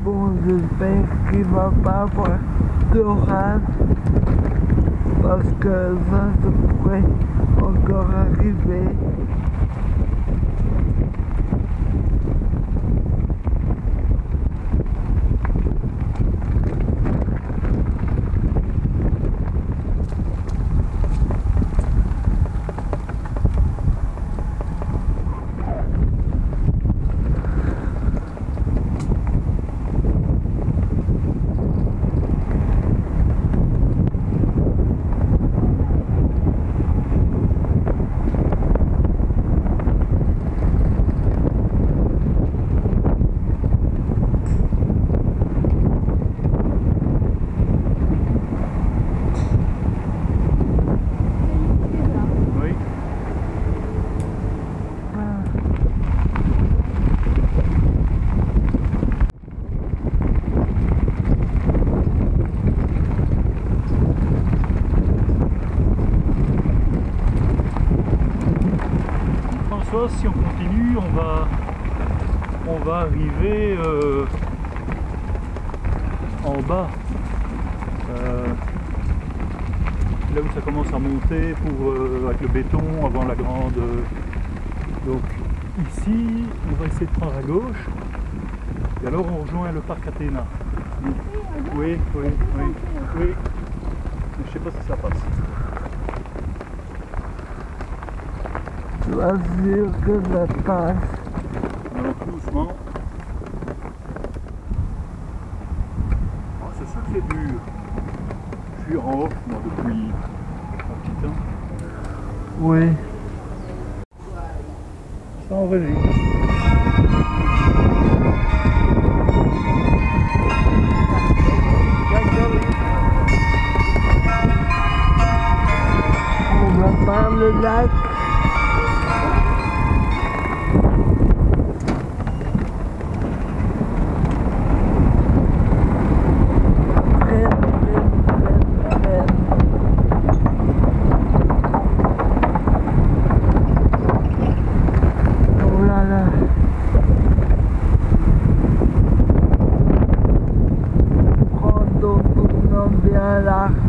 Bon, j'espère qu'il va pas avoir d'orage parce que ça pourrait encore arriver. Si on continue, on va arriver en bas, là où ça commence à monter avec le béton avant la grande. Donc ici, on va essayer de prendre à gauche et alors on rejoint le parc Athéna. Oui. Mais je sais pas si ça passe. Je suis sûr que ça passe. Alors doucement. Oh, c'est ça que c'est dur. Je suis en off moi depuis un petit temps. Oui. Ça enregistre. On va par le lac. Bien large.